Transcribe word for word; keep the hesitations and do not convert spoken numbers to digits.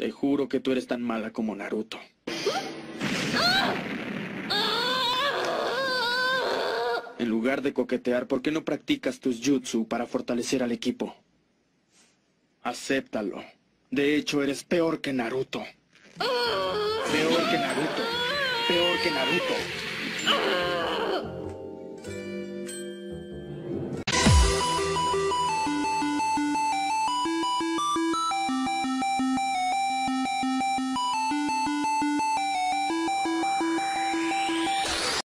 Te juro que tú eres tan mala como Naruto. En lugar de coquetear, ¿por qué no practicas tus jutsu para fortalecer al equipo? Acéptalo. De hecho, eres peor que Naruto. Peor que Naruto. Peor que Naruto.